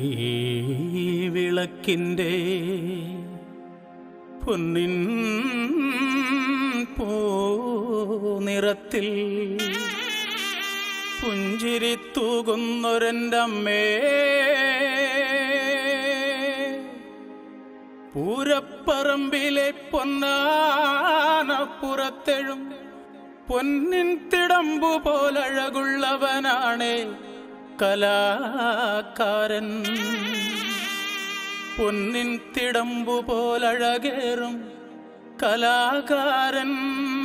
വിളക്കിൻ്റെ പൊന്നിൻ പൂനിറത്തിൽ പുഞ്ചിരി തൂകുന്നൊരെൻ്റമ്മേ, പൂരപ്പറമ്പിലെ പൊന്നാനപ്പുറത്തെഴും പൊന്നിൻ തിടമ്പു പോലഴകുള്ളവനാണേ കലാകാരൻ. പൊന്നിൻ തിടമ്പു പോലഴകേറും കലാകാരൻ.